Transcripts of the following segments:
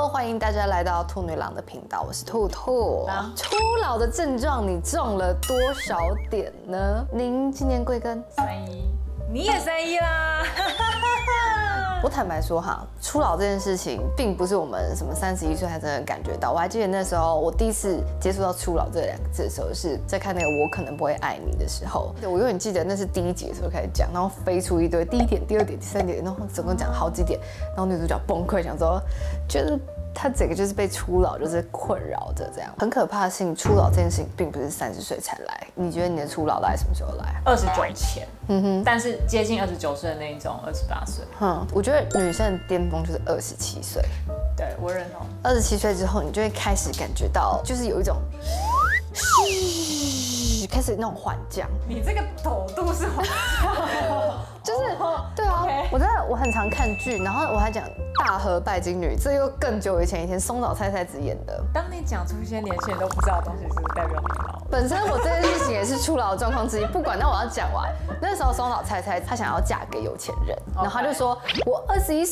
Hello， 欢迎大家来到兔女郎的频道，我是兔兔。初老的症状，你中了多少点呢？您今年贵庚 ？31，你也31啦。 我坦白说哈，初老这件事情，并不是我们什么31岁才真的感觉到。我还记得那时候，我第一次接触到初老这2个字的时候，是在看那个《我可能不会爱你》的时候。我永远记得那是第1集的时候开始讲，然后飞出一堆第1点、第2点、第3点，然后总共讲好几点，然后女主角崩溃，想说，觉得她整个就是被初老就是困扰着这样。很可怕的是，初老这件事情并不是30岁才来。你觉得你的初老大概什么时候来 ？29前，但是接近29岁的那一种，28岁。 我觉得女生的巅峰就是27岁。 对，我认同。 27岁之后，你就会开始感觉到，就是有一种开始那种缓降。 你这个陡度是缓降， 就是对啊，我很常看剧，然后我还讲《大河拜金女》，这又更久以前松岛菜菜子演的。 当你讲出一些年轻人都不知道的东西，是不是代表你老？ 本身我这件事情也是初老的状况之一。不管，那我要讲完。那时候松岛菜菜她想要嫁给有钱人，然后她就说：“我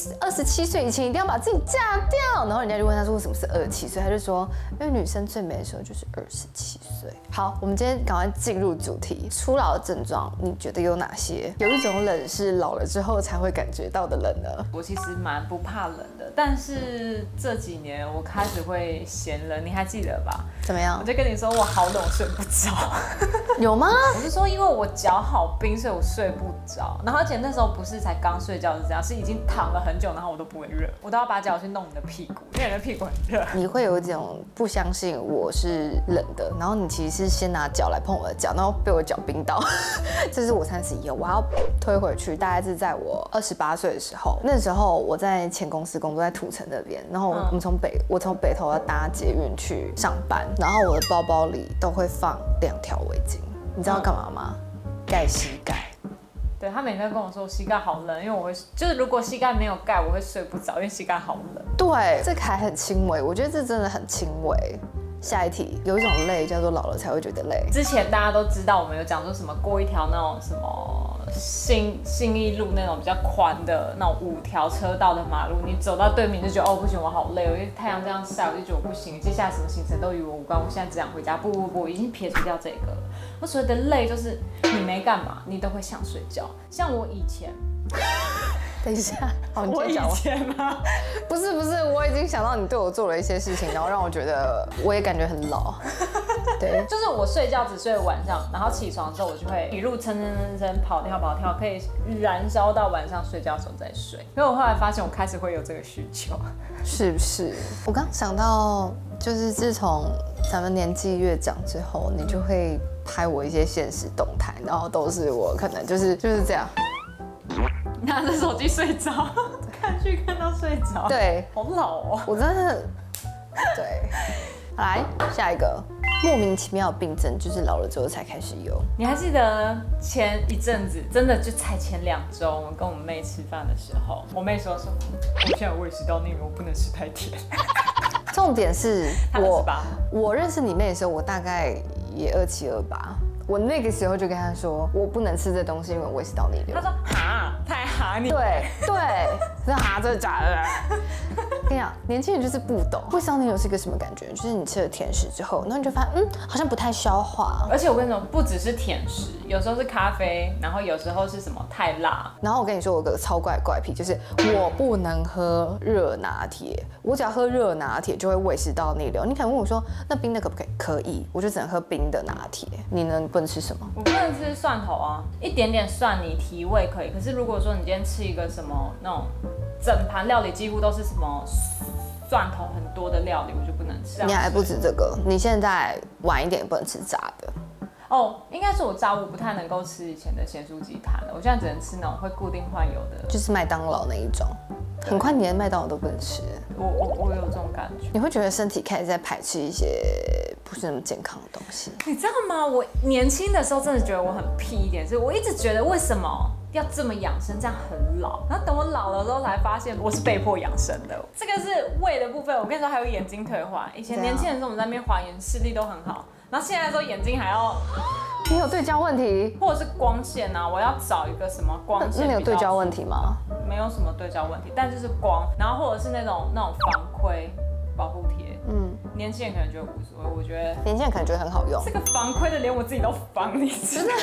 27岁以前一定要把自己嫁掉。”然后人家就问她说：“为什么是27岁？”她就说：“因为女生最美的时候就是27岁。”好，我们今天赶快进入主题。初老的症状，你觉得有哪些？有一种冷是老了之后才会感觉到的冷呢？ 我其实蛮不怕冷的，但是这几年我开始会嫌冷，你还记得吧？ 怎么样？ 我就跟你说我好冷，我睡不着。 有吗？ 我是说，因为我脚好冰，所以我睡不着。然后而且那时候不是才刚睡觉是这样，是已经躺了很久，然后我都不会热，我都要把脚去弄你的屁股，因为你的屁股很热。 你会有一种不相信我是冷的，然后你其实是先拿脚来碰我的脚，然后被我脚冰到。这是我31，我要推回去，大概是在我28岁的时候。那时候我在前公司工作，在土城那边，然后我从北投要搭捷运去上班，然后我的包包里都会放2条围巾，你知道干嘛吗？盖膝盖。 对，他每天跟我说膝盖好冷，因为我会就是如果膝盖没有盖，我会睡不着，因为膝盖好冷。 对，这个还很轻微，我觉得这真的很轻微。下一题，有一种累叫做老了才会觉得累。 之前大家都知道，我们有讲说什么过一条那种什么信义路那种比较宽的那种5条车道的马路，你走到对面就觉得哦不行，我好累，因为太阳这样晒，我就觉得我不行，接下来什么行程都与我无关，我现在只想回家。不，已经撇除掉这个了。我所谓的累就是你没干嘛，你都会想睡觉。像我以前。 等一下， 我以前吗？ 不是，我已经想到你对我做了一些事情，然后让我觉得我也感觉很老。对， 就是我睡觉只睡晚上，然后起床之后我就会一路撑，跑跳，可以燃烧到晚上睡觉的时候再睡。因为我后来发现我开始会有这个需求， 是不是？我刚想到，就是自从咱们年纪越长之后，你就会拍我一些现实动态，然后都是我可能就是这样。 拿着手机睡着，看剧看到睡着， 对， 好老哦， 我真的，对，来下一个，莫名其妙的病症，就是老了之后才开始有。 你还记得前一阵子，真的就才前2周，我们跟我妹吃饭的时候，我妹说什么？我现在胃食道逆流，我不能吃太甜。 重点是我认识你妹的时候，我大概也27、28。我那个时候就跟他说，我不能吃这东西，因为胃食道逆流。 他说哈，太哈你。 对，是哈，真的假的？跟你讲，年轻人就是不懂胃食道逆流是一个什么感觉，就是你吃了甜食之后，然后你就发现，好像不太消化。 而且我跟你说，不只是甜食，有时候是咖啡，然后有时候是什么太辣。 然后我跟你说，我有个超怪癖，就是我不能喝热拿铁，我只要喝热拿铁就会胃食道逆流。你可能问我说，那冰的可不可以？可以，我就只能喝冰的拿铁。你呢？不能吃什么？ 我不能吃蒜头啊，一点点蒜你提味可以。可是如果说你今天吃一个什么那种整盘料理几乎都是什么蒜头很多的料理，我就不能吃。 你还不止这个，你现在晚一点也不能吃炸的。 哦，应该是我炸物不太能够吃以前的咸酥鸡摊了，我现在只能吃那种会固定换油的， 就是麦当劳那一种。很快你连麦当劳都不能吃。 我有这种感觉。 你会觉得身体开始在排斥一些不是那么健康的东西。 你知道吗？我年轻的时候真的觉得我很屁一点，是我一直觉得为什么要这么养生，这样很老。然后等我老了之后才发现，我是被迫养生的。这个是胃的部分，我跟你说还有眼睛退化。以前年轻的时候我们在那边还原视力都很好，然后现在的时候眼睛还要你有对焦问题， 或者是光线啊，我要找一个什么光线。 那你有对焦问题吗？ 没有什么对焦问题，但就是光，然后或者是那种防窥保护贴。年轻人可能觉得无所谓，我觉得年轻人可能觉得很好用。 这个防窥的连我自己都防，你知道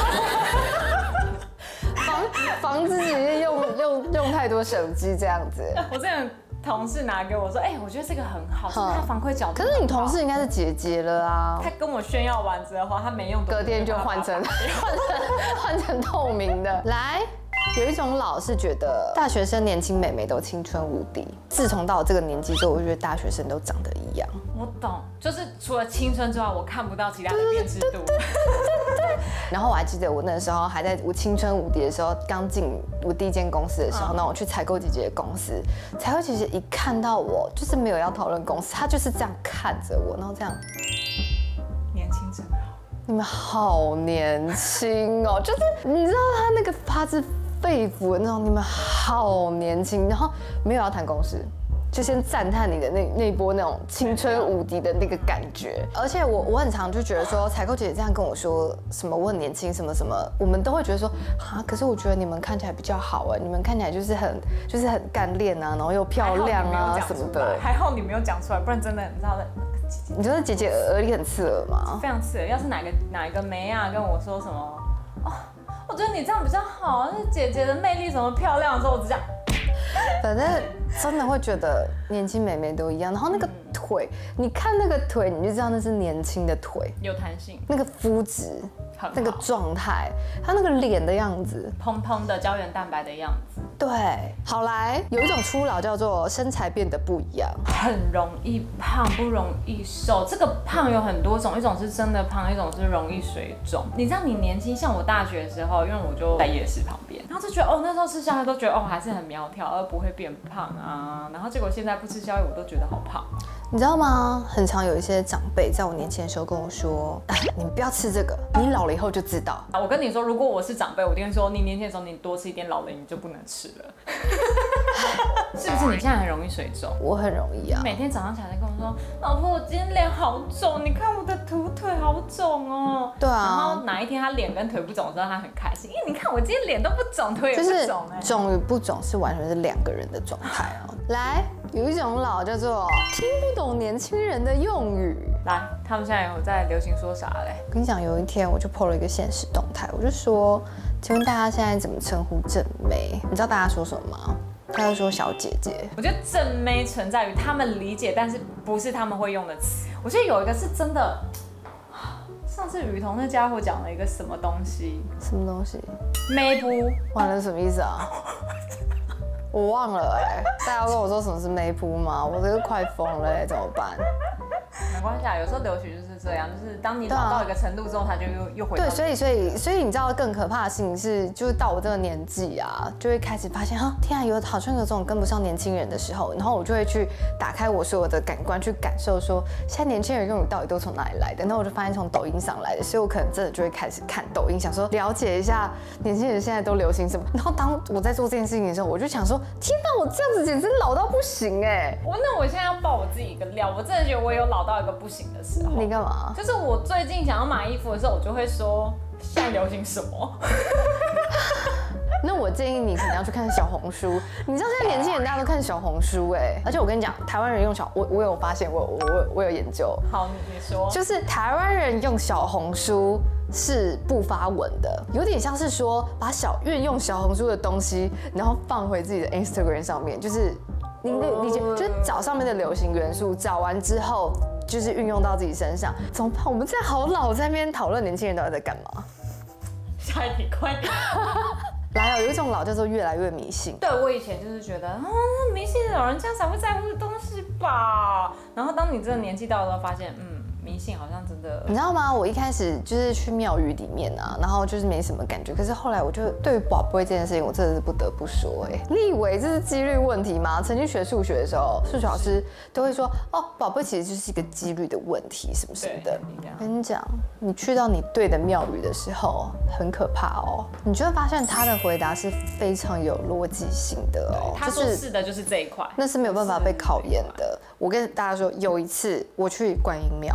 吗？ 防自己用太多手机这样子。 我之前同事拿给我说，我觉得这个很好，就是它防窥角度。 可是你同事应该是姐姐了啊。 他跟我炫耀完之后，他没用， 隔天就换成透明的。来，有一种老是觉得大学生年轻美眉都青春无敌。自从到这个年纪之后，我觉得大学生都长得一样。 我懂，就是除了青春之外，我看不到其他的辨识度。 然后我还记得我那时候还在我青春无敌的时候，刚进我第一间公司的时候，那我去采购姐姐的公司，采购姐姐一看到我，就是没有要讨论公司，她就是这样看着我，然后这样， 年轻真好， 你们好年轻哦，就是你知道她那个发自肺腑的那种，你们好年轻，然后没有要谈公司。就先赞叹你的那波那种青春无敌的那个感觉，而且我很常就觉得说，采购姐姐这样跟我说什么我很年轻什么什么，我们都会觉得说啊，可是我觉得你们看起来比较好哎，你们看起来就是很干练啊，然后又漂亮啊什么的。 还好你没有讲出来，不然真的你知道的。 你觉得姐姐耳里很刺耳吗？ 非常刺耳。要是哪一个妹啊跟我说什么哦，我觉得你这样比较好，那姐姐的魅力怎么漂亮的时候，我只讲。 反正真的会觉得年轻美眉都一样，然后那个腿，你看那个腿，你就知道那是年轻的腿， 有弹性， 那个肤质，那个状态，他那个脸的样子， 蓬蓬的胶原蛋白的样子。 对，好来，有一种初老叫做身材变得不一样， 很容易胖，不容易瘦。这个胖有很多种，一种是真的胖，一种是容易水肿。你知道，你年轻，像我大学的时候，因为我就在夜市旁边，然后就觉得那时候吃宵夜都觉得还是很苗条，而不会变胖啊。然后结果现在不吃宵夜，我都觉得好胖。 你知道吗？很常有一些长辈在我年轻的时候跟我说：“你不要吃这个，你老了以后就知道。” 我跟你说，如果我是长辈，我一定会说：你年轻的时候你多吃一点，老了你就不能吃了。是不是你现在很容易水肿？ 我很容易啊。 每天早上起来跟我说：“老婆，我今天脸好肿，你看我的土腿好肿哦。” 对啊。 然后哪一天他脸跟腿不肿的时候，他很开心，因为你看我今天脸都不肿，腿也不肿哎。 肿与不肿是完全是两个人的状态哦。来，有一种老叫做听不懂年轻人的用语。 来，他们现在有在流行说啥嘞？ 我跟你讲，有一天我就 po 了一个限时动态，我就说，请问大家现在怎么称呼正妹？你知道大家说什么吗？他就说小姐姐。 我觉得正妹存在于他们理解，但是不是他们会用的词。我觉得有一个是真的，上次雨桐那家伙讲了一个什么东西？ 什么东西？ 妹不？ 完了什么意思啊？我忘了大家要跟我说什么是妹扑吗？我这个快疯了怎么办？ 没关系啊，有时候流行就是这样，就是当你老到一个程度之后，它就又回到。 对，所以你知道更可怕的事情是，就是到我这个年纪啊，就会开始发现天啊，好像有这种跟不上年轻人的时候，然后我就会去打开我所有的感官，去感受说，现在年轻人用语到底都从哪里来的？然后我就发现从抖音上来的，所以我可能真的就会开始看抖音，想说了解一下年轻人现在都流行什么。然后当我在做这件事情的时候，我就想说，天哪，我这样子简直老到不行哎！ 那我现在要爆我自己一个料，我真的觉得我有老到一个不行的时候。 你干嘛？ 就是我最近想要买衣服的时候，我就会说现在流行什么。 那我建议你可能要去看小红书，你知道现在年轻人大家都看小红书而且我跟你讲，台湾人用我有发现，我有研究。 好，你说， 就是台湾人用小红书是不发文的，有点像是说把运用小红书的东西，然后放回自己的 Instagram 上面，就是你就是找上面的流行元素，找完之后就是运用到自己身上。怎么办？我们这样好老，在那边讨论年轻人到底在干嘛？ 下一题，快点。 来有一种老叫做越来越迷信。 对，我以前就是觉得迷信的老人家才会在乎的东西吧。然后当你这个年纪到了，发现迷信好像真的， 你知道吗？我一开始就是去庙宇里面啊，然后就是没什么感觉。可是后来我就对于宝贝这件事情，我真的是不得不说你以为这是几率问题吗？曾经学数学的时候，数学老师都会说宝贝其实就是一个几率的问题，什么什么的。我跟你讲，你去到你对的庙宇的时候，很可怕你就会发现他的回答是非常有逻辑性的他说是的，就是这一块， 那是没有办法被考验的。我跟大家说，有一次我去观音庙。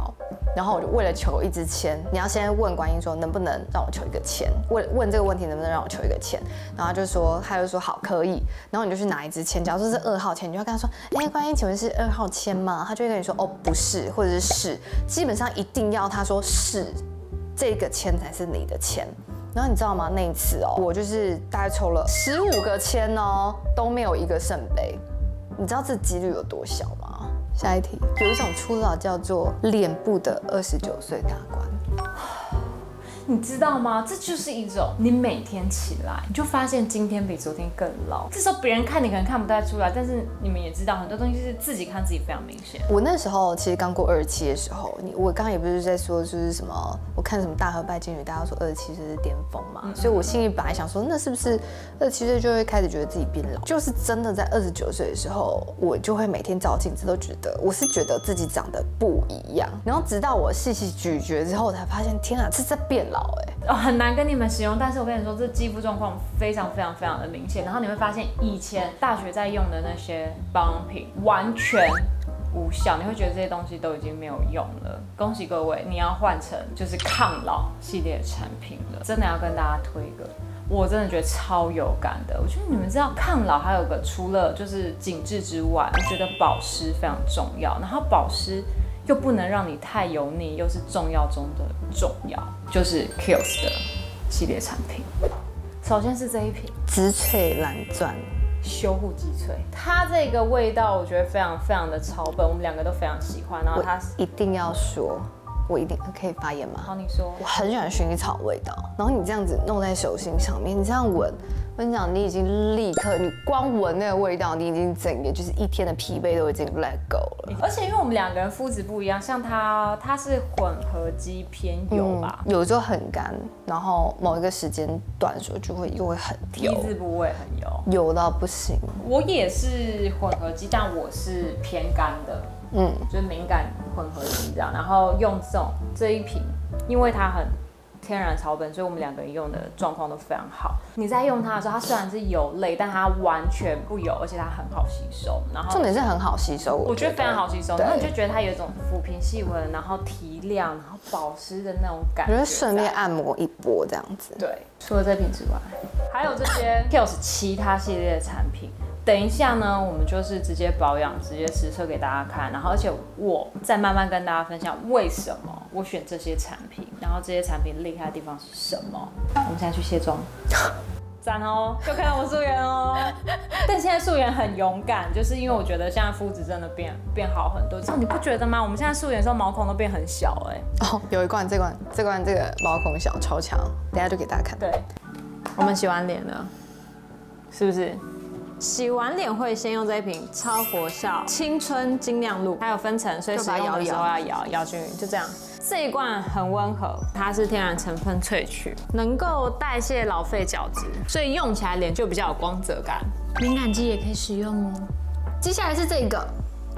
然后我就为了求一支签，你要先问观音说能不能让我求一个签，问这个问题能不能让我求一个签，然后他就说好可以，然后你就去拿一支签，假如说是2号签，你就会跟他说，哎，观音，请问是2号签吗？他就会跟你说哦不是，或者是，基本上一定要他说是，这个签才是你的签。然后你知道吗？那一次哦，我就是大概抽了15个签哦，都没有一个圣杯。你知道这几率有多小吗？下一题，有一种初老叫做脸部的29岁大关。 你知道吗？这就是一种你每天起来，你就发现今天比昨天更老。这时候别人看你可能看不太出来，但是你们也知道很多东西是自己看自己非常明显。 我那时候其实刚过27的时候，我刚刚也不是在说就是什么，我看什么大和拜金女，大家说27岁是巅峰嘛，所以我心里本来想说，那是不是27岁就会开始觉得自己变老？就是真的在29岁的时候，我就会每天照镜子都觉得，我是觉得自己长得不一样。然后直到我细细咀嚼之后，我才发现，天啊，是在变老哎。 哦，很难跟你们形容，但是我跟你说，这肌肤状况非常的明显。然后你会发现，以前大学在用的那些保养品完全无效，你会觉得这些东西都已经没有用了。恭喜各位，你要换成就是抗老系列的产品了，真的要跟大家推一个。我真的觉得超有感的。我觉得你们知道抗老还有个除了就是紧致之外，我觉得保湿非常重要。然后保湿又不能让你太油腻，又是重要中的重要，就是 Kiehl's 的系列产品。首先是这一瓶植萃蓝钻修护肌萃，它这个味道我觉得非常的草本，我们两个都非常喜欢。然后它一定要说，我一定可以发言吗？ 好，你说。 我很喜欢薰衣草味道，然后你这样子弄在手心上面，你这样闻。我跟你讲，你已经立刻，你光闻那个味道，你已经整个就是一天的疲惫都已经 let go 了。 而且因为我们两个人肤质不一样，像他是混合肌偏油吧， 有时候很干，然后某一个时间段的时候又会很油， 皮质部位很油， 油到不行。 我也是混合肌，但我是偏干的，就是敏感混合肌这样。然后用这一瓶，因为它很天然草本，所以我们两个人用的状况都非常好。你在用它的时候，它虽然是油类，但它完全不油，而且它很好吸收。然后重点是很好吸收， 我觉得非常好吸收。然后你就觉得它有一种抚平细纹，然后提亮，然后保湿的那种感觉。 我就顺便按摩一波这样子。 对，除了这瓶之外，还有这些 Kiehl's 其他系列的产品。等一下呢，我们就是直接保养，直接实测给大家看，然后而且我再慢慢跟大家分享为什么我选这些产品，然后这些产品厉害的地方是什么。我们现在去卸妆，赞哦，就看到我素颜哦。但现在素颜很勇敢，就是因为我觉得现在肤质真的变好很多。你不觉得吗？我们现在素颜的时候毛孔都变很小哎。 哦，有一罐这个毛孔小超强，等一下就给大家看。 对，我们洗完脸了，是不是？洗完脸会先用这一瓶超活效青春精亮露，它有分层，所以使用的时候要摇均匀，就这样。这一罐很温和，它是天然成分萃取，能够代谢老废角质，所以用起来脸就比较有光泽感。敏感肌也可以使用哦。接下来是这个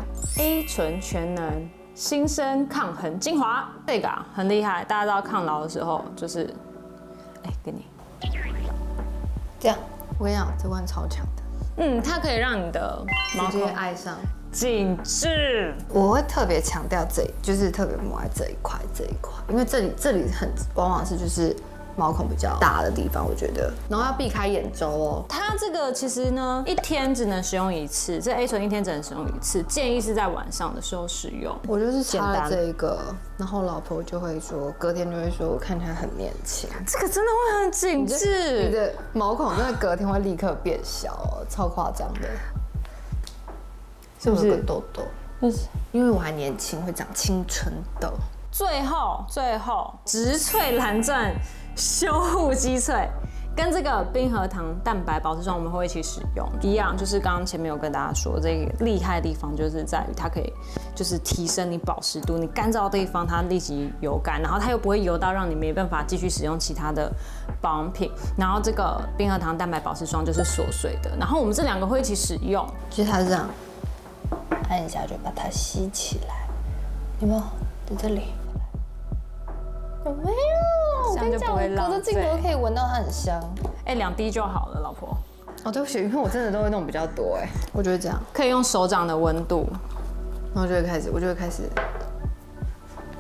A 醇全能新生抗衡精华，这个很厉害，大家知道抗老的时候就是，给你这样，我跟你讲，这罐超强的。 它可以让你的毛孔爱上紧致。 我会特别强调就是特别抹在这一块，因为这里往往是就是毛孔比较大的地方，我觉得，然后要避开眼周哦。 它这个其实呢，一天只能使用一次，这 A 醇一天只能使用一次，建议是在晚上的时候使用。 我就是擦了这一个，然后老婆就会说，隔天就会说我看起来很年轻。 这个真的会很紧致， 你的毛孔真的隔天会立刻变小哦，超夸张的，是不是？有个痘痘，就是因为我还年轻，会长青春痘。 最后，植萃蓝钻修护肌萃跟这个冰河糖蛋白保湿霜，我们会一起使用。一样，就是刚刚前面有跟大家说，这个厉害的地方就是在于它可以就是提升你保湿度，你干燥的地方它立即有感，然后它又不会油到让你没办法继续使用其他的保养品。然后这个冰河糖蛋白保湿霜就是锁水的，然后我们这两个会一起使用。 就是它是这样，按一下就把它吸起来，有没有？在这里。有没有？ 这样就不会浪费。 隔着镜头可以闻到它很香。 2滴就好了，老婆。 哦，对不起，因为我真的都会弄比较多我觉得这样可以用手掌的温度， 然后我就会开始，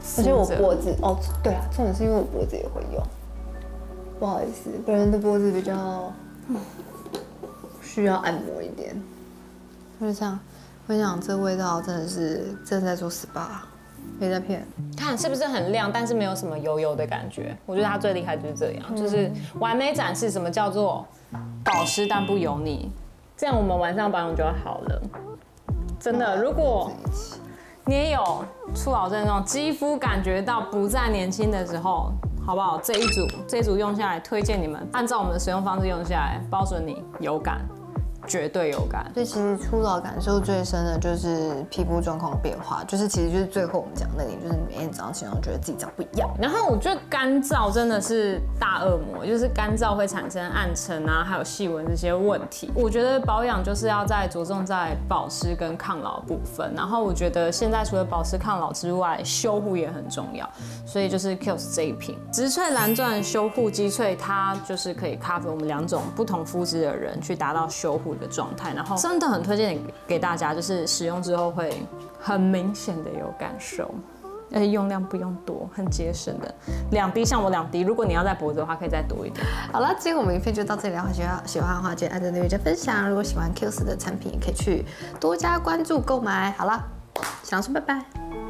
而且我脖子哦，对啊，重点是因为我脖子也会用，不好意思，本人的脖子比较需要按摩一点。就是这样，我想这味道真的是在做 SPA， 没在骗。 看是不是很亮，但是没有什么油油的感觉。我觉得它最厉害就是这样，就是完美展示什么叫做保湿但不油腻，这样我们晚上保养就会好了。真的，如果你也有初老症那种肌肤感觉到不再年轻的时候，好不好？这一组用下来，推荐你们按照我们的使用方式用下来，保准你有感。绝对有感， 所以其实初老感受最深的就是皮肤状况变化，其实就是最后我们讲那点，就是每天早上起床觉得自己长不一样。 然后我觉得干燥真的是大恶魔，就是干燥会产生暗沉啊，还有细纹这些问题。我觉得保养就是要着重在保湿跟抗老部分。然后我觉得现在除了保湿抗老之外，修护也很重要，所以就是 Kiehl's 这一瓶植萃蓝钻修护肌萃，它就是可以 cover 我们2种不同肤质的人去达到修护的状态，然后真的很推荐给大家，就是使用之后会很明显的有感受，而且用量不用多，很节省的，2滴，像我2滴，如果你要在脖子的话，可以再多一点。 好了，今天我们影片就到这里了，喜欢的话记得按赞、订阅、加分享。如果喜欢 Kiehl's 的产品，也可以去多加关注购买。好了，想说拜拜。